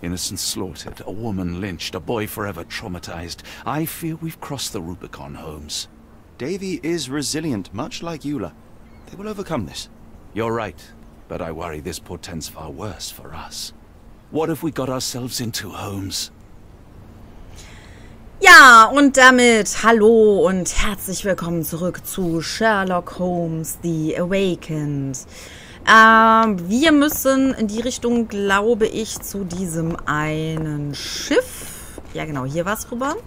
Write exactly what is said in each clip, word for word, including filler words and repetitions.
Innocents slaughtered, a woman lynched, a boy forever traumatized. I fear we've crossed the Rubicon, Holmes. Davy is resilient, much like Eula. They will overcome this. You're right, but I worry this portends far worse for us. What have we got ourselves into, Holmes? Ja, und damit hallo und herzlich willkommen zurück zu Sherlock Holmes, The Awakened. Ähm, wir müssen in die Richtung, glaube ich, zu diesem einen Schiff. Ja, genau, hier war es rüber.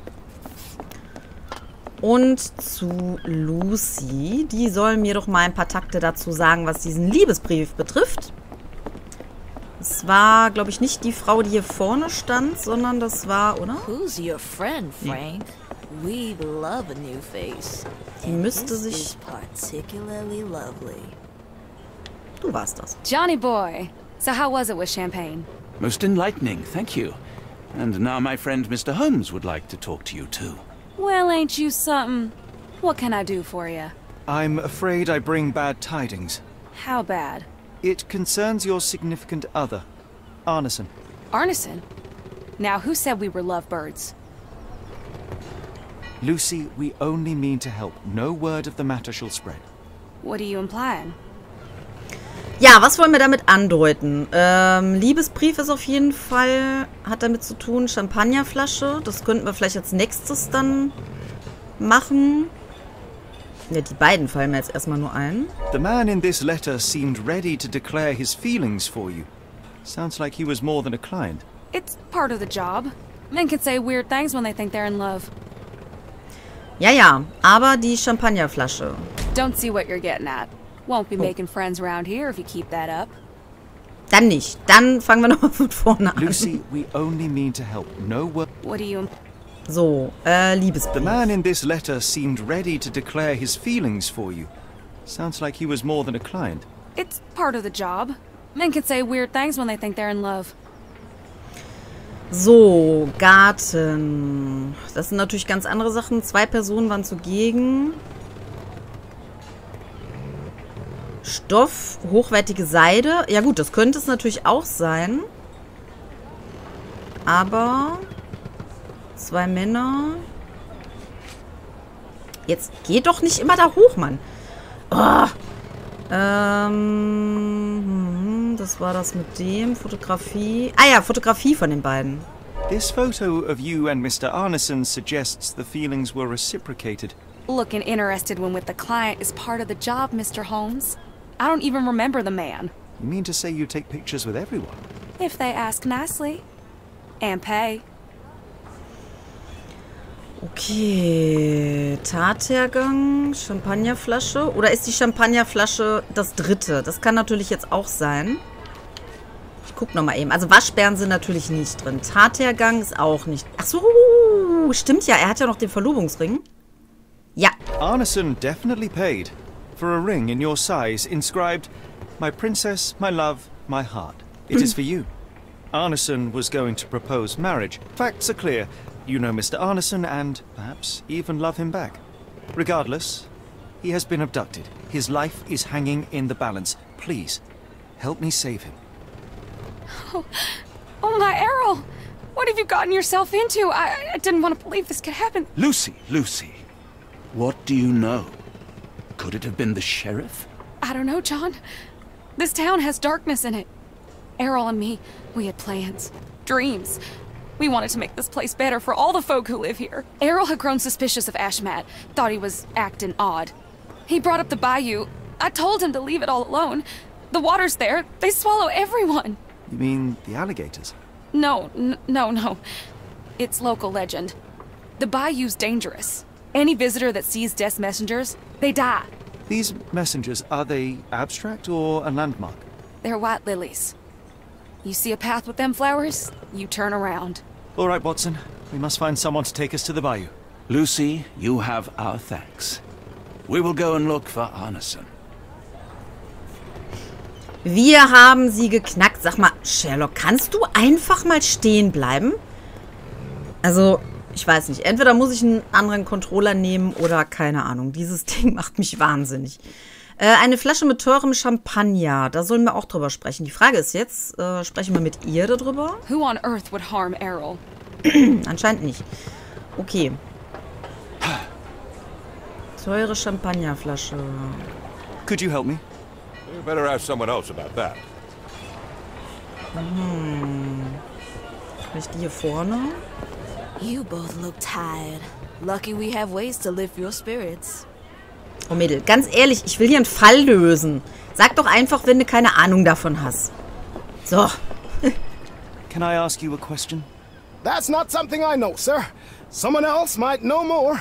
Und zu Lucy. Die soll mir doch mal ein paar Takte dazu sagen, was diesen Liebesbrief betrifft. Es war, glaube ich, nicht die Frau, die hier vorne stand, sondern das war, oder? Who's your friend, Frank? We love a new face. Die müsste sich... Particularly lovely. Du warst das. Johnny boy. So how was it with Champagne? Most enlightening, thank you. And now my friend Mister Holmes would like to talk to you too. Well, ain't you something? What can I do for you? I'm afraid I bring bad tidings. How bad? It concerns your significant other, Arneson. Arneson? Now, who said we were lovebirds? Lucy, we only mean to help. No word of the matter shall spread. What are you implying? Ja, was wollen wir damit andeuten? Ähm, Liebesbrief ist auf jeden Fall, hat damit zu tun, Champagnerflasche. Das könnten wir vielleicht als nächstes dann machen. Ja, die beiden fallen mir jetzt erstmal nur ein. The man in this letter seemed ready to declare his feelings for you. Sounds like he was more than a client. It's part of the job. Men can say weird things when they think they're in love. Ja, ja, aber die Champagnerflasche. Don't see what you're getting at. Won't be Oh. making friends around here if you keep that up. Dann nicht. Dann fangen wir nochmal von vorne an. Lucy, we only mean to help. No word. What do you... So, äh, The Liebesbrief. man in this letter seemed ready to declare his feelings for you. Sounds like he was more than a client. It's part of the job. Men can say weird things when they think they're in love. So, Garten. Das sind natürlich ganz andere Sachen. Zwei Personen waren zugegen. Stoff, hochwertige Seide. Ja gut, das könnte es natürlich auch sein. Aber zwei Männer. Jetzt geht doch nicht immer da hoch, Mann. Oh. Ähm, das war das mit dem. Fotografie. Ah ja, Fotografie von den beiden. This photo of you and Mister Arneson suggests the feelings were reciprocated. Looking interested when with the client is part of the job, Mister Holmes. I don't even remember the man. You mean to say you take pictures with everyone? If they ask nicely. And pay. Okay, Tathergang, Champagnerflasche. Oder ist die Champagnerflasche das dritte? Das kann natürlich jetzt auch sein. Ich guck nochmal eben. Also Waschbären sind natürlich nicht drin. Tathergang ist auch nicht. Ach so, stimmt ja. Er hat ja noch den Verlobungsring. Ja. Arneson definitely paid for a ring in your size inscribed, "My princess, my love, my heart." It is for you. Arneson was going to propose marriage. Facts are clear. You know Mister Arneson and, perhaps, even love him back. Regardless, he has been abducted. His life is hanging in the balance. Please, help me save him. Oh, oh my Errol! What have you gotten yourself into? I, I didn't want to believe this could happen. Lucy, Lucy, what do you know? Could it have been the sheriff? I don't know, John. This town has darkness in it. Errol and me, we had plans, dreams. We wanted to make this place better for all the folk who live here. Errol had grown suspicious of Ashmat, thought he was acting odd. He brought up the bayou. I told him to leave it all alone. The water's there. They swallow everyone. You mean the alligators? No, n no, no. It's local legend. The bayou's dangerous. Any visitor that sees Death's messengers, they die. These messengers, are they abstract or a landmark? They're white lilies. You see a path with them flowers, you turn around. All right, Watson. We must find someone to take us to the bayou. Lucy, you have our thanks. We will go and look for Arneson. Wir haben sie geknackt. Sag mal, Sherlock, kannst du einfach mal stehen bleiben? Also, ich weiß nicht. Entweder muss ich einen anderen Controller nehmen oder keine Ahnung. Dieses Ding macht mich wahnsinnig. Äh, eine Flasche mit teurem Champagner. Da sollen wir auch drüber sprechen. Die Frage ist jetzt, äh, sprechen wir mit ihr darüber? Who on earth would harm Errol? Anscheinend nicht. Okay. Teure Champagnerflasche. Could you help me? You better ask someone else about that. Hm. Vielleicht die hier vorne? You both look tired. Lucky we have ways to lift your spirits. Oh Mädel, ganz ehrlich, ich will hier einen Fall lösen. Sag doch einfach, wenn du keine Ahnung davon hast. So. Can I ask you a question? That's not something I know, sir. Someone else might know more.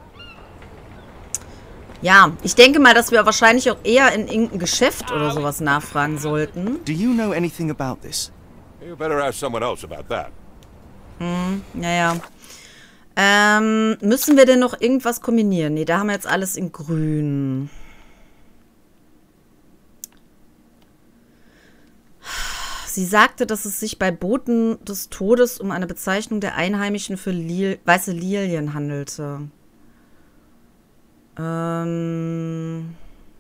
Ja, ich denke mal, dass wir wahrscheinlich auch eher in irgendein Geschäft oder sowas nachfragen sollten. Do you know anything about this? You better ask someone else about that. Hm, naja. Ähm, müssen wir denn noch irgendwas kombinieren? Nee, da haben wir jetzt alles in grün. Sie sagte, dass es sich bei Boten des Todes um eine Bezeichnung der Einheimischen für Lil- weiße Lilien handelte. Ähm...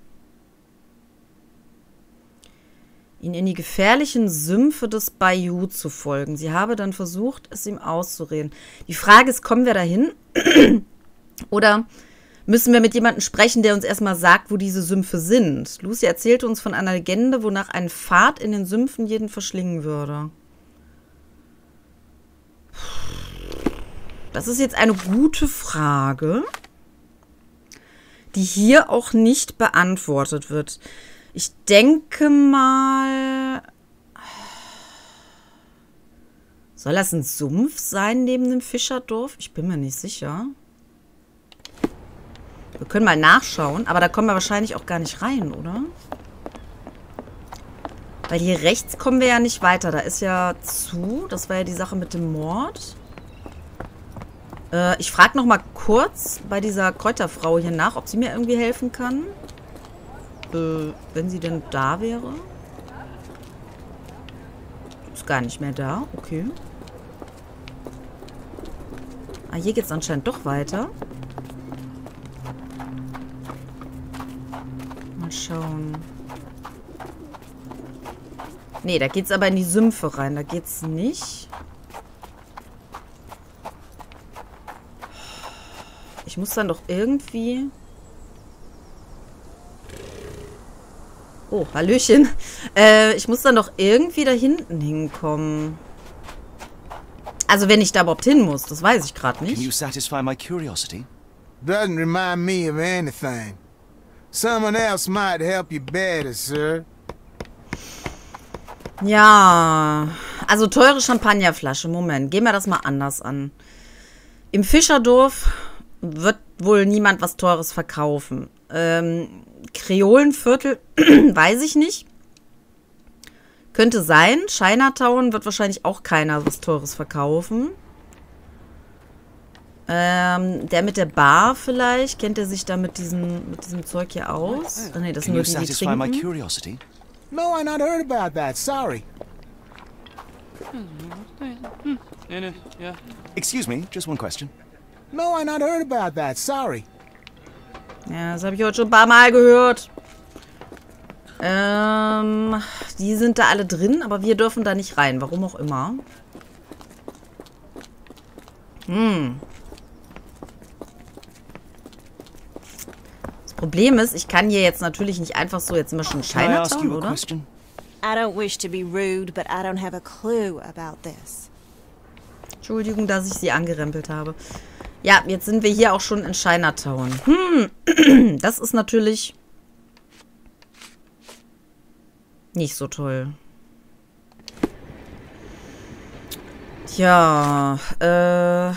ihn in die gefährlichen Sümpfe des Bayou zu folgen. Sie habe dann versucht, es ihm auszureden. Die Frage ist, kommen wir dahin? Oder müssen wir mit jemandem sprechen, der uns erstmal sagt, wo diese Sümpfe sind? Lucy erzählte uns von einer Legende, wonach ein Pfad in den Sümpfen jeden verschlingen würde. Das ist jetzt eine gute Frage, die hier auch nicht beantwortet wird. Ich denke mal... Soll das ein Sumpf sein neben dem Fischerdorf? Ich bin mir nicht sicher. Wir können mal nachschauen, aber da kommen wir wahrscheinlich auch gar nicht rein, oder? Weil hier rechts kommen wir ja nicht weiter. Da ist ja zu. Das war ja die Sache mit dem Mord. Äh, ich frage noch mal kurz bei dieser Kräuterfrau hier nach, ob sie mir irgendwie helfen kann. Äh, wenn sie denn da wäre. Ist gar nicht mehr da. Okay. Ah, hier geht es anscheinend doch weiter. Mal schauen. Nee, da geht's aber in die Sümpfe rein. Da geht's nicht. Ich muss dann doch irgendwie... Oh, Hallöchen. Äh, ich muss dann doch irgendwie da hinten hinkommen. Also wenn ich da überhaupt hin muss, das weiß ich gerade nicht. Can you satisfy my curiosity? Doesn't remind me of anything. Someone else might help you better, sir. Ja, also teure Champagnerflasche. Moment, gehen wir das mal anders an. Im Fischerdorf wird wohl niemand was Teures verkaufen. Ähm, Kreolenviertel, weiß ich nicht. Könnte sein. Chinatown wird wahrscheinlich auch keiner was Teures verkaufen. Ähm, der mit der Bar vielleicht. Kennt er sich da mit diesem, mit diesem Zeug hier aus? Oh, nee, das sind nur die, die trinken. Curiosity? No, I not heard about that. Sorry. Excuse me, just one question. No, I not heard about that. Sorry. Ja, das habe ich heute schon ein paar Mal gehört. Ähm, die sind da alle drin, aber wir dürfen da nicht rein. Warum auch immer. Hm. Das Problem ist, ich kann hier jetzt natürlich nicht einfach so, jetzt sind wir schon in Chinatown, oder? I don't wish to be rude, but I don't have a clue about this. Entschuldigung, dass ich sie angerempelt habe. Ja, jetzt sind wir hier auch schon in Chinatown. Hm, das ist natürlich nicht so toll. Tja, äh...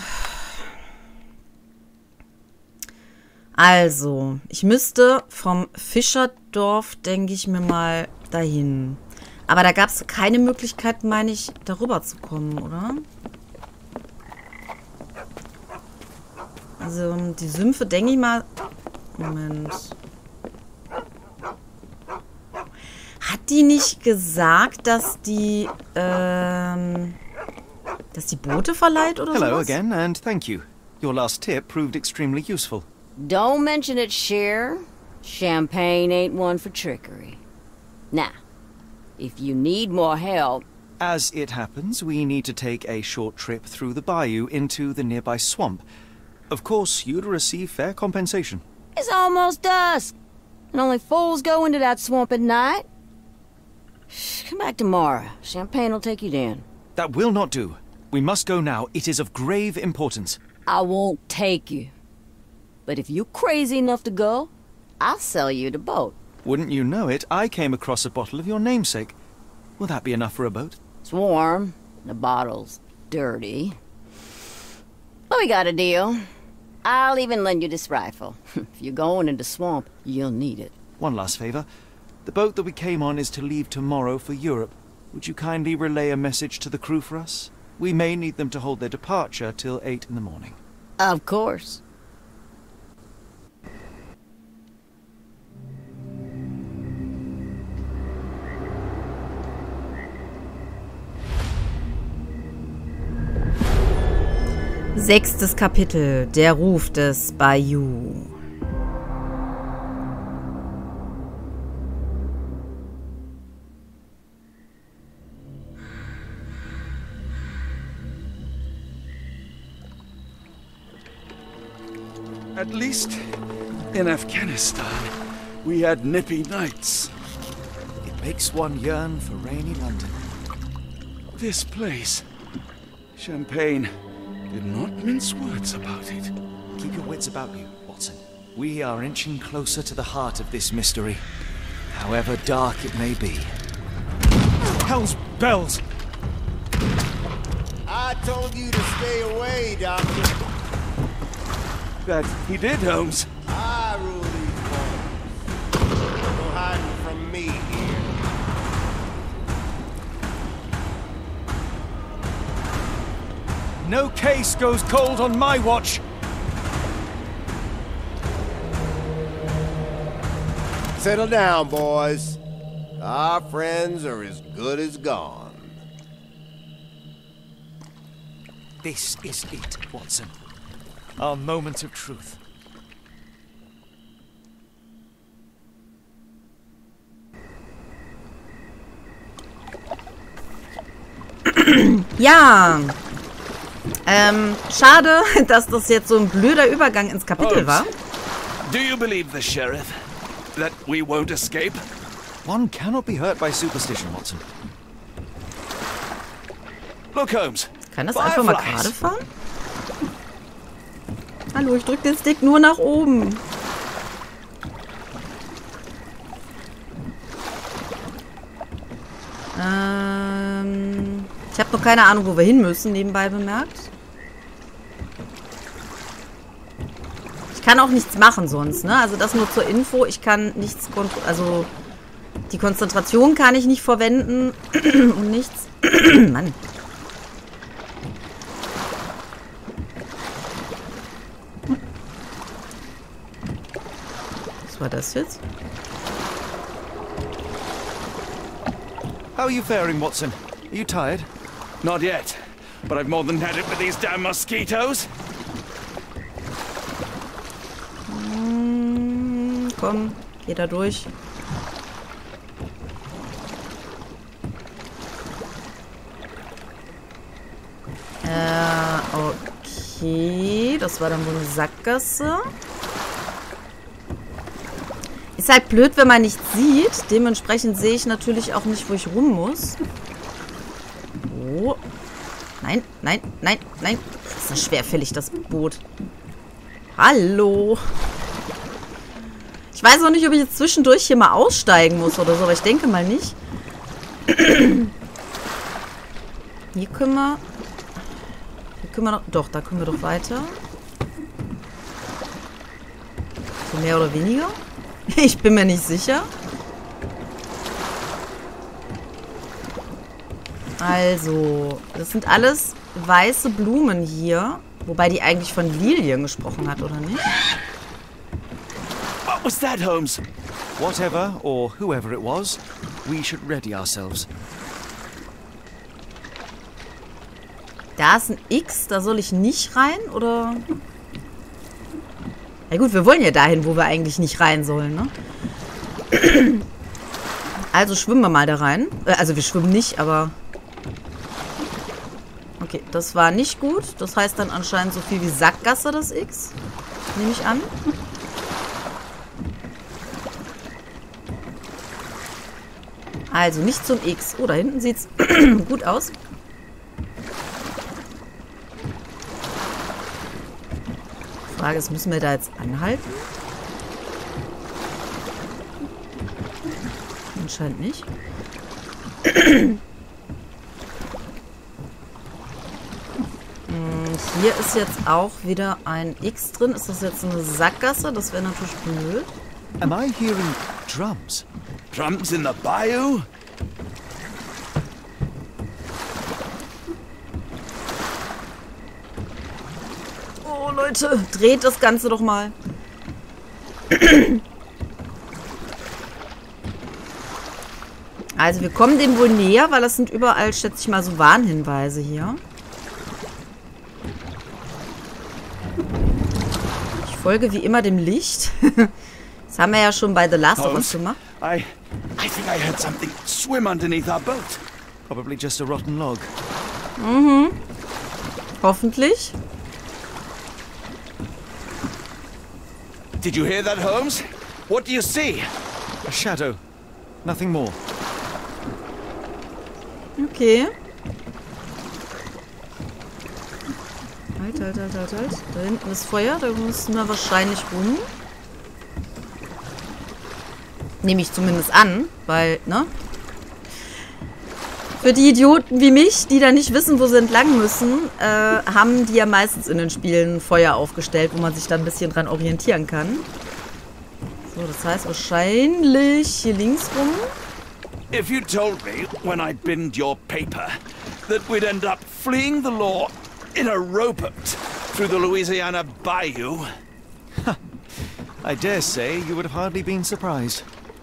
Also, ich müsste vom Fischerdorf, denke ich mir mal, dahin. Aber da gab es keine Möglichkeit, meine ich, darüber zu kommen, oder? Also, die Sümpfe, denke ich mal... Moment. Hat die nicht gesagt, dass die, ähm... dass die Boote verleiht oder so? Hello again, and thank you. Your last tip proved extremely useful. Don't mention it, Cher. Champagne ain't one for trickery. Now, if you need more help... As it happens, we need to take a short trip through the bayou into the nearby swamp. Of course, you'd receive fair compensation. It's almost dusk, and only fools go into that swamp at night. Shh, come back tomorrow. Champagne will take you down. That will not do. We must go now. It is of grave importance. I won't take you. But if you're crazy enough to go, I'll sell you the boat. Wouldn't you know it, I came across a bottle of your namesake. Will that be enough for a boat? It's warm. The bottle's dirty. But we got a deal. I'll even lend you this rifle. If you're going into swamp, you'll need it. One last favor. The boat that we came on is to leave tomorrow for Europe. Would you kindly relay a message to the crew for us? We may need them to hold their departure till eight in the morning. Of course. Sechstes Kapitel, der Ruf des Bayou. At least in Afghanistan, we had nippy nights. It makes one yearn for rainy London. This place, Champagne, did not mince words about it. Keep your wits about you, Watson. We are inching closer to the heart of this mystery, however dark it may be. Hell's bells! I told you to stay away, Doctor. That he did, Holmes. I rule these waters. No hiding from me here. No case goes cold on my watch! Settle down, boys. Our friends are as good as gone. This is it, Watson. Our moment of truth. Ja. Ähm, schade, dass das jetzt so ein blöder Übergang ins Kapitel war. Do you believe the sheriff? That we won't escape? One cannot be hurt by superstition, Watson. Look, Holmes. Kann das einfach mal gerade fahren? Hallo, ich drücke den Stick nur nach oben. Ähm, ich habe noch keine Ahnung, wo wir hin müssen, nebenbei bemerkt. Ich kann auch nichts machen sonst, ne? Also das nur zur Info. Ich kann nichts, also die Konzentration kann ich nicht verwenden und nichts. Mann. Was war das jetzt? How are you faring, Watson? Are you tired? Not yet, but I've more than had it with these damn mosquitoes. Hm, komm, geh da durch. Äh, okay. Das war dann wohl eine Sackgasse. Ist halt blöd, wenn man nichts sieht. Dementsprechend sehe ich natürlich auch nicht, wo ich rum muss. Oh. Nein, nein, nein, nein. Das ist ja schwerfällig, das Boot. Hallo. Ich weiß auch nicht, ob ich jetzt zwischendurch hier mal aussteigen muss oder so, aber ich denke mal nicht. Hier können wir... Hier können wir noch... Doch, da können wir doch weiter. So mehr oder weniger. Ich bin mir nicht sicher. Also, das sind alles weiße Blumen hier. Wobei die eigentlich von Lilien gesprochen hat, oder nicht? What was that, Holmes? Whatever, or whoever it was, we should ready ourselves. Da ist ein X, da soll ich nicht rein, oder? Ja gut, wir wollen ja dahin, wo wir eigentlich nicht rein sollen, ne? Also schwimmen wir mal da rein. Äh, also wir schwimmen nicht, aber... Okay, das war nicht gut. Das heißt dann anscheinend so viel wie Sackgasse, das X. Nehme ich an. Also nicht zum X. Oh, da hinten sieht es gut aus. Frage ist, müssen wir da jetzt anhalten? Anscheinend nicht. Hier ist jetzt auch wieder ein X drin. Ist das jetzt eine Sackgasse? Das wäre natürlich blöd. Am I hearing drums? Drums in the bayou? Oh, Leute, dreht das Ganze doch mal. Also, wir kommen dem wohl näher, weil das sind überall, schätze ich mal, so Warnhinweise hier. Ich folge wie immer dem Licht. Das haben wir ja schon bei The Last of Us gemacht. I, I think I heard something swim underneath our boat. Probably just a rotten log. Mhm. Hoffentlich. Did you hear that, Holmes? What do you see? A shadow. Nothing more. Okay. Halt, halt, halt, halt, halt. Da hinten ist Feuer, da müssen wir wahrscheinlich rum. Nehme ich zumindest an, weil, ne? Für die Idioten wie mich, die da nicht wissen, wo sie entlang müssen, äh, haben die ja meistens in den Spielen Feuer aufgestellt, wo man sich da ein bisschen dran orientieren kann. So, das heißt wahrscheinlich hier links rum. If you told me when I binned your paper that we'd end up fleeing the law in a rowboat through the Louisiana Bayou... I dare say you would have hardly been surprised.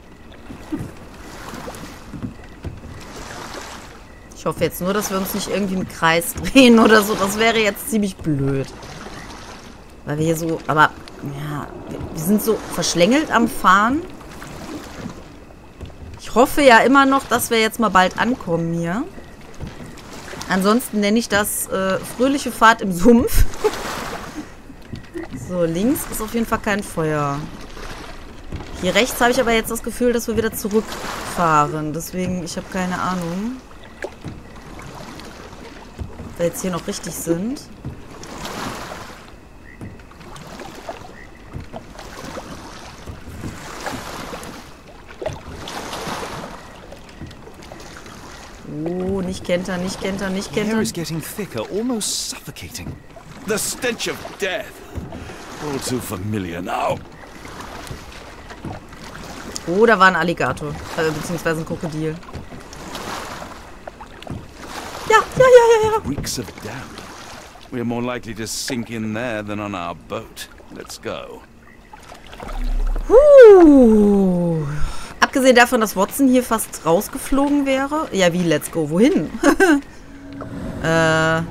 Ich hoffe jetzt nur, dass wir uns nicht irgendwie im Kreis drehen oder so. Das wäre jetzt ziemlich blöd. Weil wir hier so... Aber, ja, wir sind so verschlängelt am Fahren. Ich hoffe ja immer noch, dass wir jetzt mal bald ankommen hier. Ansonsten nenne ich das äh, fröhliche Fahrt im Sumpf. So, links ist auf jeden Fall kein Feuer. Hier rechts habe ich aber jetzt das Gefühl, dass wir wieder zurückfahren. Deswegen, ich habe keine Ahnung, ob wir jetzt hier noch richtig sind. Oh, nicht Kenter, nicht Kenter, nicht The air Kenter. is getting thicker, almost suffocating. The stench of death. All too familiar now. Oh, da war ein Alligator. Äh, beziehungsweise ein Krokodil. Ja, ja, ja, ja, ja. Reeks of damp. We're more likely to sink in there than on our boat. Let's go. Huh. Abgesehen davon, dass Watson hier fast rausgeflogen wäre. Ja, wie, let's go? Wohin? äh.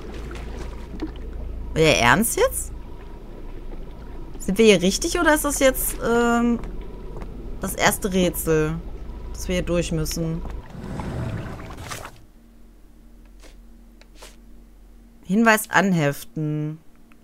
Ja, ernst jetzt? Sind wir hier richtig oder ist das jetzt ähm, das erste Rätsel, dass wir hier durch müssen? Hinweis anheften.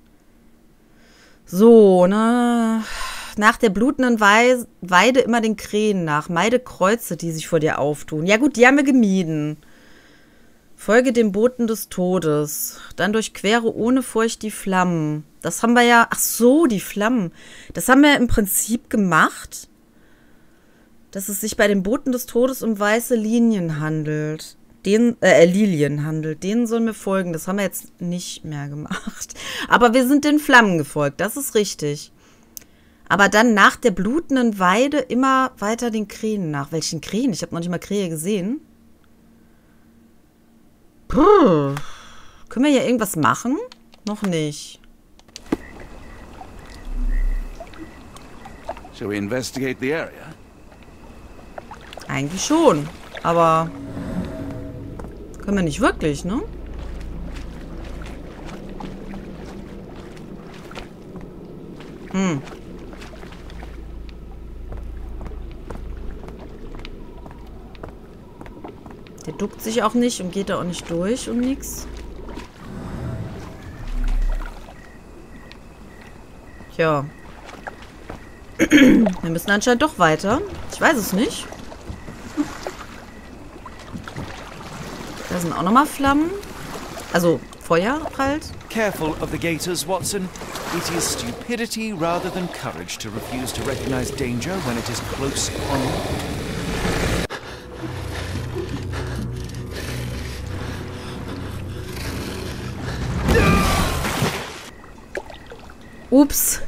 So, ne? Nach der blutenden Wei- Weide immer den Krähen nach. Meide Kreuze, die sich vor dir auftun. Ja gut, die haben wir gemieden. Folge dem Boten des Todes. Dann durchquere ohne Furcht die Flammen. Das haben wir ja... Ach so, die Flammen. Das haben wir im Prinzip gemacht, dass es sich bei den Boten des Todes um weiße Linien handelt. Den, äh, Lilien handelt. Denen sollen wir folgen. Das haben wir jetzt nicht mehr gemacht. Aber wir sind den Flammen gefolgt. Das ist richtig. Aber dann nach der blutenden Weide immer weiter den Krähen nach. Welchen Krähen? Ich habe noch nicht mal Krähe gesehen. Puh. Können wir hier irgendwas machen? Noch nicht. Shall we investigate the area? Eigentlich schon. Aber können wir nicht wirklich, ne? Hm. Der duckt sich auch nicht und geht da auch nicht durch und nix. Tja. Wir müssen anscheinend doch weiter. Ich weiß es nicht. Da sind auch nochmal Flammen. Also Feuer halt. Careful of the gators, Watson. It is stupidity rather than courage to refuse to recognize danger when it is close on you. Ups.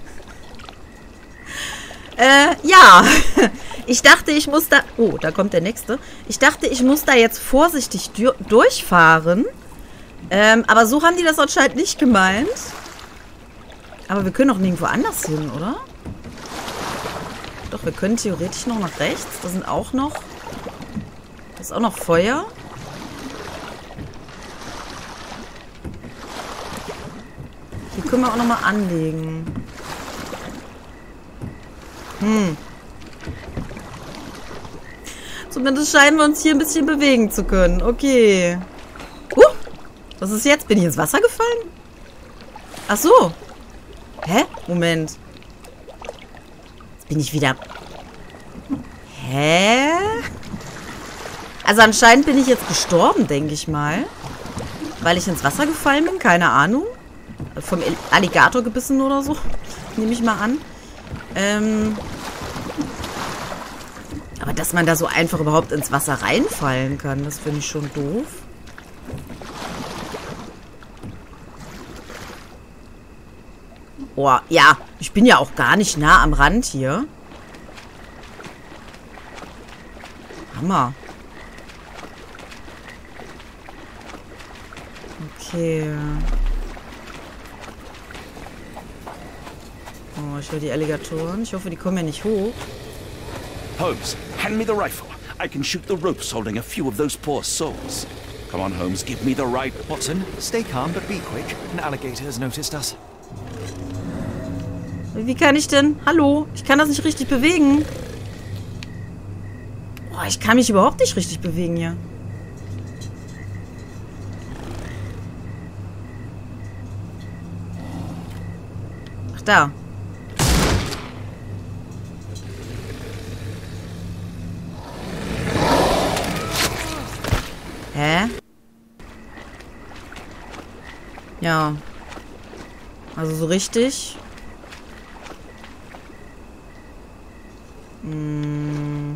Äh, ja. Ich dachte, ich muss da... Oh, da kommt der nächste. Ich dachte, ich muss da jetzt vorsichtig durchfahren. Ähm, aber so haben die das anscheinend nicht gemeint. Aber wir können doch nirgendwo anders hin, oder? Doch, wir können theoretisch noch nach rechts. Da sind auch noch... Da ist auch noch Feuer. Hier können wir auch nochmal anlegen. Hm. Zumindest scheinen wir uns hier ein bisschen bewegen zu können. Okay. Uh, was ist jetzt? Bin ich ins Wasser gefallen? Ach so. Hä? Moment. Jetzt bin ich wieder... Hä? Also anscheinend bin ich jetzt gestorben, denke ich mal. Weil ich ins Wasser gefallen bin? Keine Ahnung. Vom Alligator gebissen oder so. Nehme ich mal an. Ähm... Aber dass man da so einfach überhaupt ins Wasser reinfallen kann, das finde ich schon doof. Oh, ja, ich bin ja auch gar nicht nah am Rand hier. Hammer. Okay. Oh, ich höre die Alligatoren. Ich hoffe, die kommen ja nicht hoch. Holmes, hand me the rifle. I can shoot the ropes holding a few of those poor souls. Come on, Holmes, give me the right... Watson, stay calm, but be quick. An alligator has noticed us. Wie kann ich denn? Hallo? Ich kann das nicht richtig bewegen. Boah, ich kann mich überhaupt nicht richtig bewegen hier. Ach, da. Hä? Ja. Also so richtig. Hm.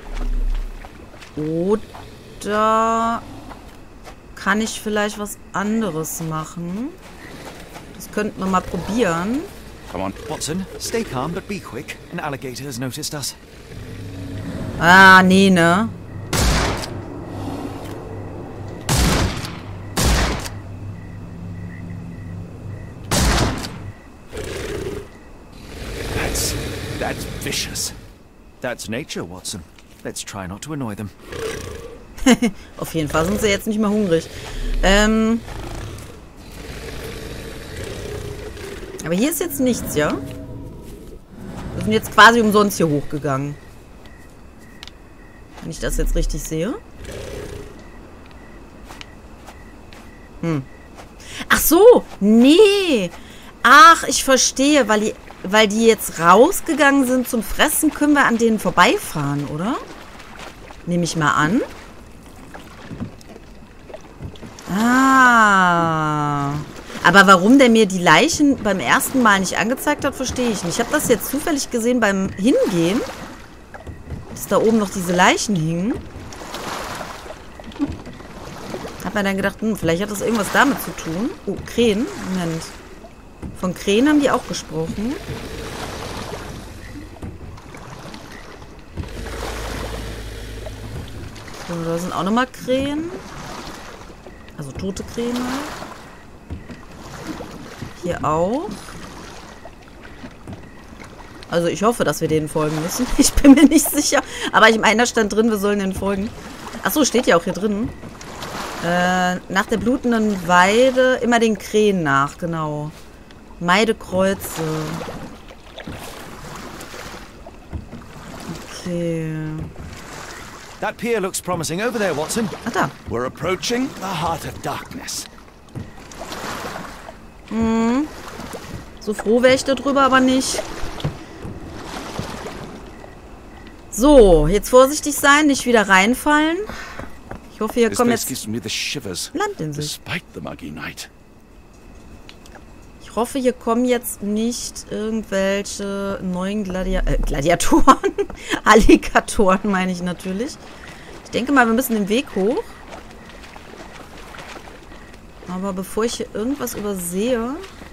Oder kann ich vielleicht was anderes machen? Das könnten wir mal probieren. Come on. Watson, stay calm, but be quick. An alligator has noticed us. Ah, nee, ne? That's... that's vicious. That's nature, Watson. Let's try not to annoy them. Auf jeden Fall sind sie jetzt nicht mehr hungrig. Ähm... Aber hier ist jetzt nichts, ja? Wir sind jetzt quasi umsonst hier hochgegangen. Wenn ich das jetzt richtig sehe. Hm. Ach so! Nee! Ach, ich verstehe. Weil die, weil die jetzt rausgegangen sind zum Fressen, können wir an denen vorbeifahren, oder? Nehme ich mal an. Ah... Aber warum der mir die Leichen beim ersten Mal nicht angezeigt hat, verstehe ich nicht. Ich habe das jetzt zufällig gesehen beim Hingehen, dass da oben noch diese Leichen hingen. Hab mir dann gedacht, hm, vielleicht hat das irgendwas damit zu tun. Oh, Krähen. Moment. Von Krähen haben die auch gesprochen. So, da sind auch nochmal Krähen. Also tote Krähen halt. Hier auch. Also ich hoffe, dass wir denen folgen müssen. Ich bin mir nicht sicher. Aber ich meine, da stand drin, wir sollen denen folgen. Achso, steht ja auch hier drin. Äh, nach der blutenden Weide immer den Krähen nach, genau. Meide Kreuze. Okay. That pier looks promising over there, Watson. Ah, da. We're approaching the heart of darkness. Hm. So froh wäre ich darüber, aber nicht. So, jetzt vorsichtig sein, nicht wieder reinfallen. Ich hoffe, hier This kommen place jetzt gives me the shivers, Landinsel. despite the muggy night. Ich hoffe, hier kommen jetzt nicht irgendwelche neuen Gladia äh, Gladiatoren. Alligatoren meine ich natürlich. Ich denke mal, wir müssen den Weg hoch. Aber bevor ich hier irgendwas übersehe...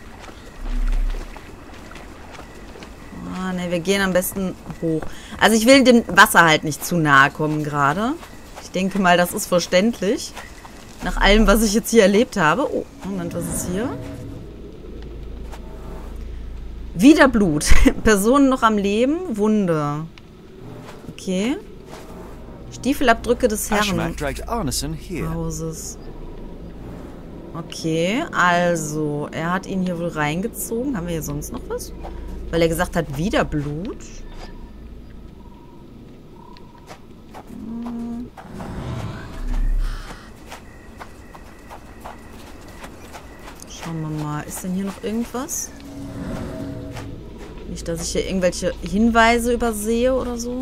Ah, ne, wir gehen am besten hoch. Also ich will dem Wasser halt nicht zu nahe kommen gerade. Ich denke mal, das ist verständlich. Nach allem, was ich jetzt hier erlebt habe. Oh, Moment, was ist hier? Wieder Blut. Personen noch am Leben. Wunde. Okay. Stiefelabdrücke des Ashmak dragged Arneson here. Herrenhauses. Okay, also, er hat ihn hier wohl reingezogen. Haben wir hier sonst noch was? Weil er gesagt hat, wieder Blut. Hm. Schauen wir mal. Ist denn hier noch irgendwas? Nicht, dass ich hier irgendwelche Hinweise übersehe oder so.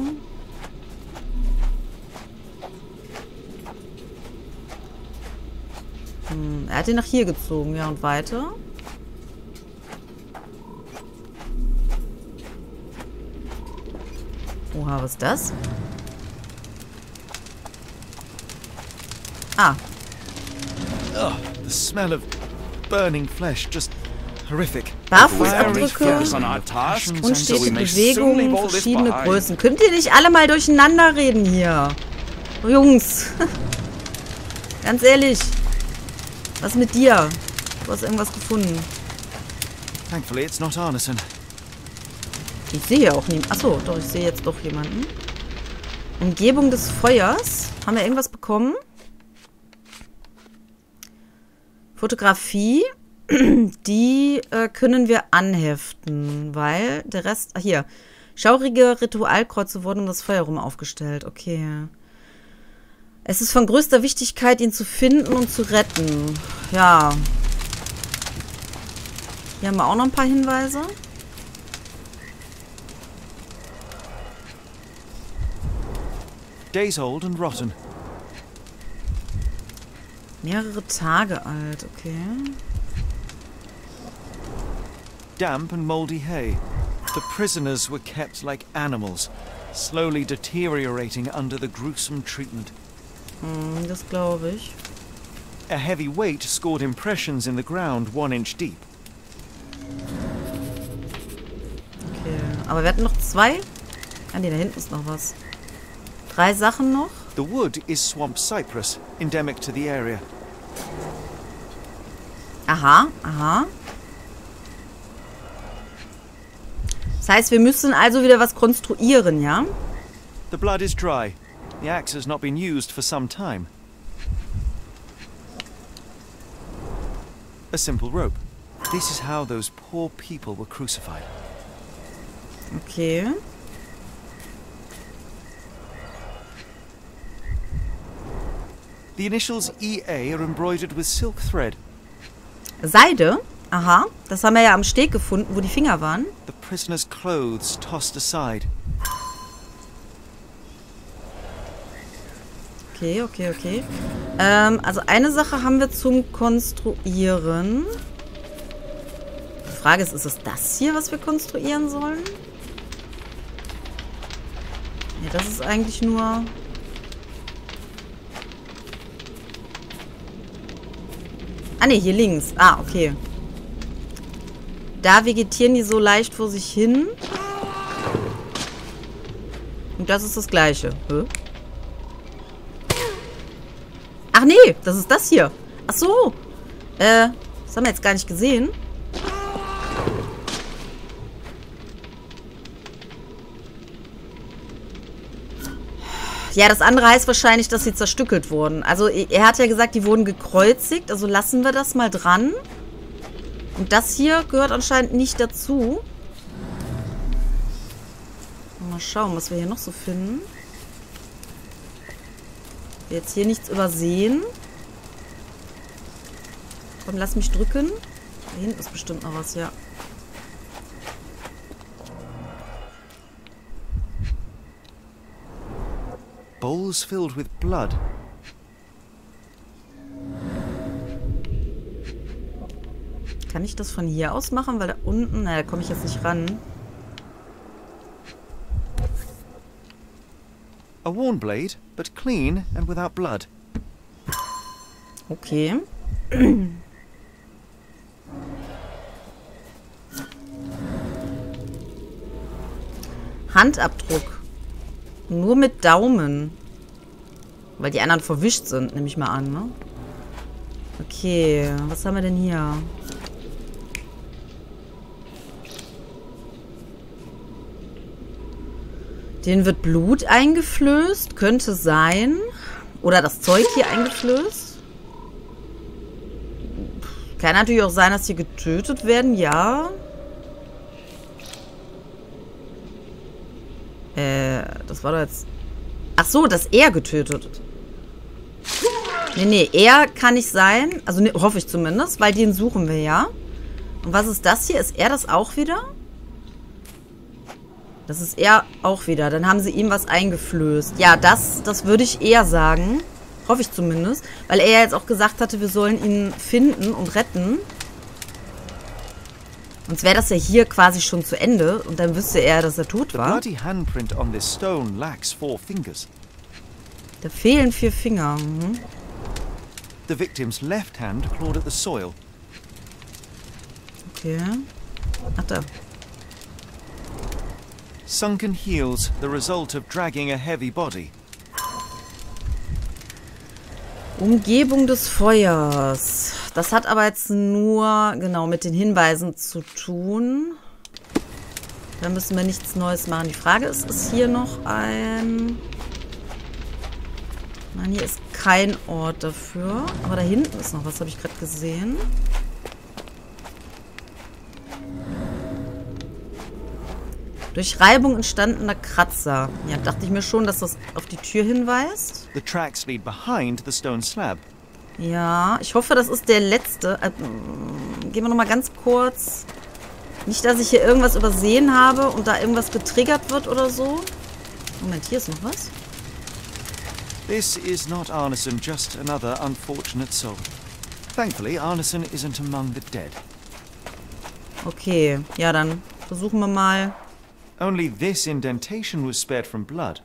Hm, er hat ihn nach hier gezogen. Ja, und weiter. Oha, was ist das? Ah. Oh, the smell of burning flesh, just horrific. Barfußabdrücke unstetige Bewegungen, verschiedene Größen. Könnt ihr nicht alle mal durcheinander reden hier? Oh, Jungs. Ganz ehrlich. Was mit dir? Du hast irgendwas gefunden. Thankfully, it's not Arneson. Ich sehe hier auch niemanden. Achso, doch, ich sehe jetzt doch jemanden. Umgebung des Feuers. Haben wir irgendwas bekommen? Fotografie. Die äh, können wir anheften, weil der Rest... Ach, hier. Schaurige Ritualkreuze wurden um das Feuer rum aufgestellt. Okay. Es ist von größter Wichtigkeit, ihn zu finden und zu retten. Ja. Hier haben wir auch noch ein paar Hinweise. Days old and rotten. Mehrere Tage alt, okay. Damp and moldy hay. The prisoners were kept like animals, slowly deteriorating under the gruesome treatment. Hm, das glaube ich. A heavy weight scored impressions in the ground one inch deep. Okay, aber wir hatten noch zwei. Ah, nee, da hinten ist noch was. Drei Sachen noch. The wood is swamp cypress, endemic to the area. Aha, aha. Das heißt, wir müssen also wieder was konstruieren, ja? The blood is dry. The axe has not been used for some time. A simple rope. This is how those poor people were crucified. Okay. The initials E A are embroidered with silk thread. Seide? Aha. Das haben wir ja am Steg gefunden, wo die Finger waren. The prisoner's clothes tossed aside. Okay, okay, okay. Ähm, also eine Sache haben wir zum Konstruieren. Die Frage ist, ist es das hier, was wir konstruieren sollen? Nee, das ist eigentlich nur... Ah, ne, hier links. Ah, okay. Da vegetieren die so leicht vor sich hin. Und das ist das Gleiche. Hä? Ach nee, das ist das hier. Ach so. Äh, das haben wir jetzt gar nicht gesehen. Ja, das andere heißt wahrscheinlich, dass sie zerstückelt wurden. Also er hat ja gesagt, die wurden gekreuzigt. Also lassen wir das mal dran. Und das hier gehört anscheinend nicht dazu. Mal schauen, was wir hier noch so finden. Jetzt hier nichts übersehen. Komm, lass mich drücken. Da hinten ist bestimmt noch was, ja. Bowls filled with blood. Kann ich das von hier aus machen? Weil da unten... Na, da komme ich jetzt nicht ran. A worn blade, but clean and without blood. Okay. Handabdruck. Nur mit Daumen. Weil die anderen verwischt sind, nehme ich mal an, ne? Okay, was haben wir denn hier? Den wird Blut eingeflößt. Könnte sein. Oder das Zeug hier eingeflößt. Kann natürlich auch sein, dass die getötet werden. Ja. Äh, das war doch jetzt... Ach so, dass er getötet. Nee, nee, er kann nicht sein. Also ne, hoffe ich zumindest, weil den suchen wir ja. Und was ist das hier? Ist er das auch wieder? Das ist er auch wieder. Dann haben sie ihm was eingeflößt. Ja, das, das würde ich eher sagen. Hoffe ich zumindest. Weil er ja jetzt auch gesagt hatte, wir sollen ihn finden und retten. Sonst wäre das ja hier quasi schon zu Ende. Und dann wüsste er, dass er tot war. The bloody handprint on this stone lacks four fingers. Da fehlen vier Finger. Mhm. The victim's left hand clawed at the soil. Okay. Ach da. Sunken heels, the result of dragging a heavy body. Umgebung des Feuers. Das hat aber jetzt nur, genau, mit den Hinweisen zu tun. Da müssen wir nichts Neues machen. Die Frage ist, ist hier noch ein... Nein, hier ist kein Ort dafür. Aber da hinten ist noch was, habe ich gerade gesehen. Durch Reibung entstandener Kratzer. Ja, dachte ich mir schon, dass das auf die Tür hinweist. The tracks lead behind the stone slab. Ja, ich hoffe, das ist der letzte. Äh, gehen wir nochmal ganz kurz. Nicht, dass ich hier irgendwas übersehen habe und da irgendwas getriggert wird oder so. Moment, hier ist noch was. This is not Arneson, just another unfortunate soul. Thankfully, Arneson isn't among the dead. Okay, ja, dann versuchen wir mal. Only this indentation was spared from blood.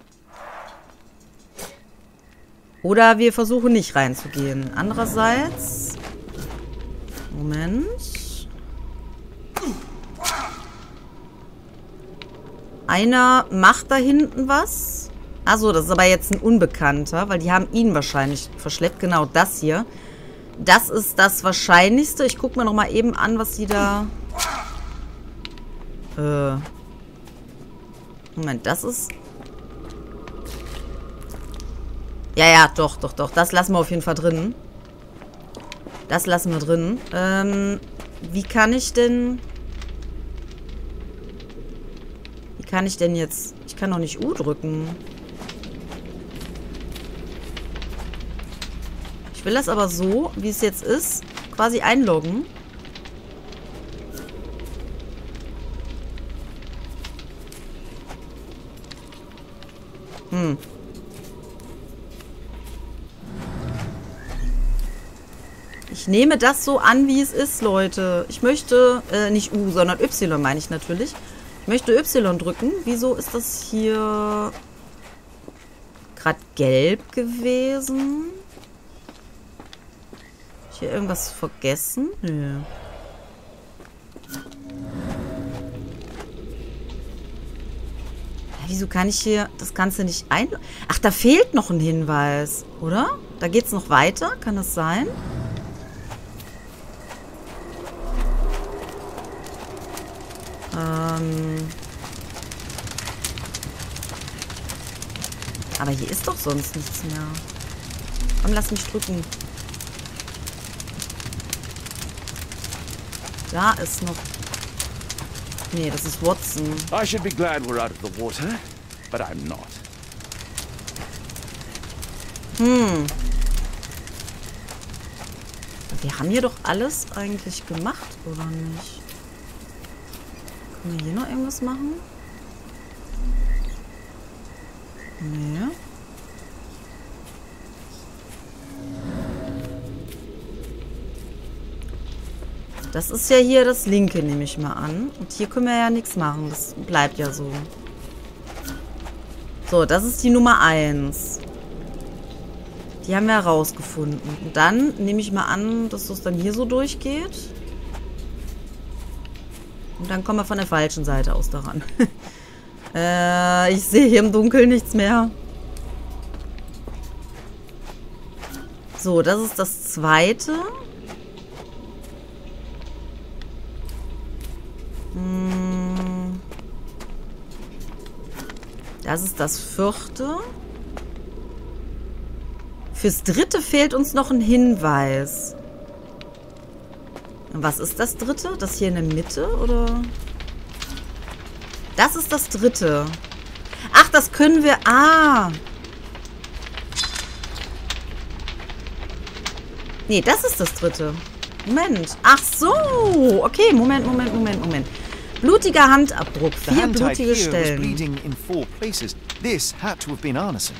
Oder wir versuchen nicht reinzugehen. Andererseits... Moment. Einer macht da hinten was. Achso, das ist aber jetzt ein Unbekannter, weil die haben ihn wahrscheinlich verschleppt. Genau, das hier. Das ist das Wahrscheinlichste. Ich gucke mir noch mal eben an, was die da... Äh... Moment, das ist... Ja, ja, doch, doch, doch. Das lassen wir auf jeden Fall drin. Das lassen wir drin. Ähm, wie kann ich denn... Wie kann ich denn jetzt... Ich kann doch nicht U drücken. Ich will das aber so, wie es jetzt ist, quasi einloggen. Hm. Ich nehme das so an, wie es ist, Leute. Ich möchte, äh, nicht U, sondern Y meine ich natürlich. Ich möchte Y drücken. Wieso ist das hier gerade gelb gewesen? Hab ich hier irgendwas vergessen? Nö. Wieso kann ich hier das Ganze nicht ein... Ach, da fehlt noch ein Hinweis, oder? Da geht's noch weiter? Kann das sein? Ähm... Aber hier ist doch sonst nichts mehr. Komm, lass mich drücken. Da ist noch... Nee, das ist Watson. I should be glad we're out of the water, but I'm not. Hm. Wir haben hier doch alles eigentlich gemacht, oder nicht? Können wir hier noch irgendwas machen? Nee. Das ist ja hier das linke, nehme ich mal an. Und hier können wir ja nichts machen. Das bleibt ja so. So, das ist die Nummer eins. Die haben wir herausgefunden. Und dann nehme ich mal an, dass das dann hier so durchgeht. Und dann kommen wir von der falschen Seite aus daran. äh, ich sehe hier im Dunkeln nichts mehr. So, das ist das zweite. Hm. Das ist das vierte. Fürs dritte fehlt uns noch ein Hinweis. Was ist das dritte? Das hier in der Mitte, oder? Das ist das dritte. Ach, das können wir... Ah! Nee, das ist das dritte. Moment. Ach so! Okay, Moment, Moment, Moment, Moment. Blutiger Handabdruck. Vier blutige Stellen. In four places. This had to have been Arneson.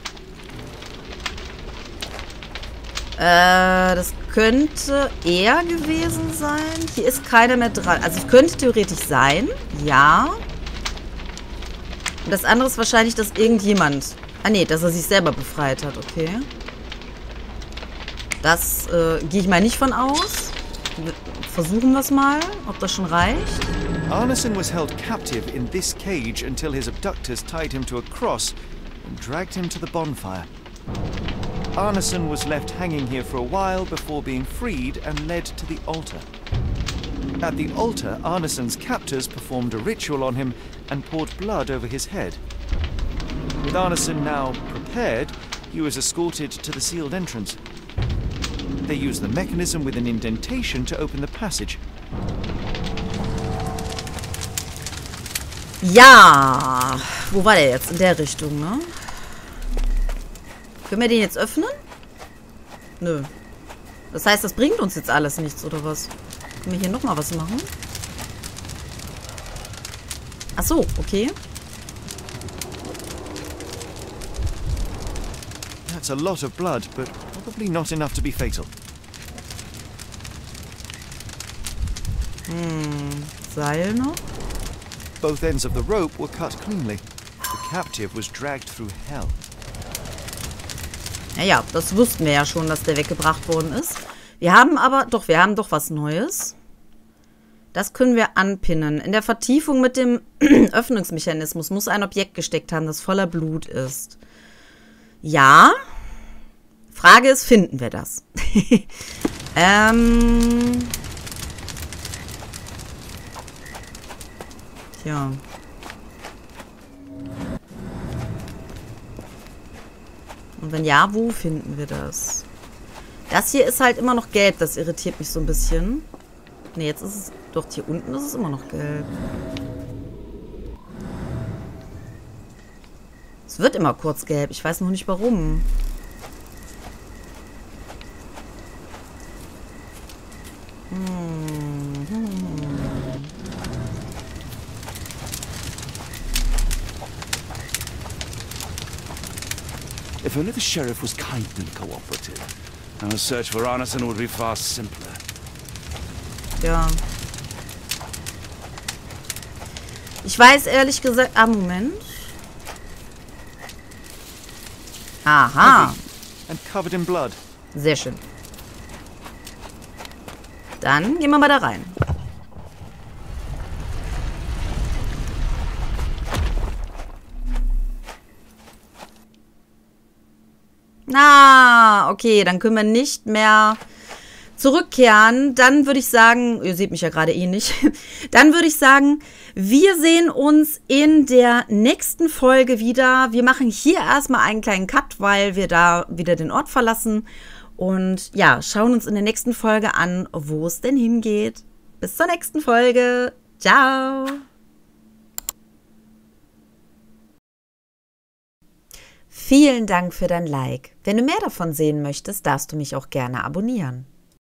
Äh, das könnte er gewesen sein. Hier ist keiner mehr dran. Also es könnte theoretisch sein. Ja. Und das andere ist wahrscheinlich, dass irgendjemand... Ah nee, dass er sich selber befreit hat. Okay. Das äh, gehe ich mal nicht von aus. Versuchen wir es mal, ob das schon reicht. Arneson was held captive in this cage until his abductors tied him to a cross and dragged him to the bonfire. Arneson was left hanging here for a while before being freed and led to the altar. At the altar, Arneson's captors performed a ritual on him and poured blood over his head. With Arneson now prepared, he was escorted to the sealed entrance. They used the mechanism with an indentation to open the passage. Ja, wo war der jetzt? In der Richtung, ne? Können wir den jetzt öffnen? Nö. Das heißt, das bringt uns jetzt alles nichts, oder was? Können wir hier nochmal was machen? Ach so, okay. That's a lot of blood, but probably not enough to be fatal. Hm, Seil noch? Both ends of the rope were cut cleanly. The captive was dragged through hell. Naja, das wussten wir ja schon, dass der weggebracht worden ist. Wir haben aber, doch, wir haben doch was Neues. Das können wir anpinnen. In der Vertiefung mit dem Öffnungsmechanismus muss ein Objekt gesteckt haben, das voller Blut ist. Ja. Frage ist, finden wir das? ähm... Tja. Und wenn ja, wo finden wir das? Das hier ist halt immer noch gelb. Das irritiert mich so ein bisschen. Ne, jetzt ist es... Doch, hier unten ist es immer noch gelb. Es wird immer kurz gelb. Ich weiß noch nicht warum. Hm, hm. If only the sheriff was kind and cooperative, our search for Arneson would be far simpler. Ja. Ich weiß ehrlich gesagt... Ah, Moment. Aha. And covered in blood. Sehr schön. Dann gehen wir mal da rein. Ah, okay, dann können wir nicht mehr zurückkehren. Dann würde ich sagen, ihr seht mich ja gerade eh nicht, dann würde ich sagen, wir sehen uns in der nächsten Folge wieder. Wir machen hier erstmal einen kleinen Cut, weil wir da wieder den Ort verlassen. Und ja, schauen uns in der nächsten Folge an, wo es denn hingeht. Bis zur nächsten Folge. Ciao. Vielen Dank für dein Like. Wenn du mehr davon sehen möchtest, darfst du mich auch gerne abonnieren.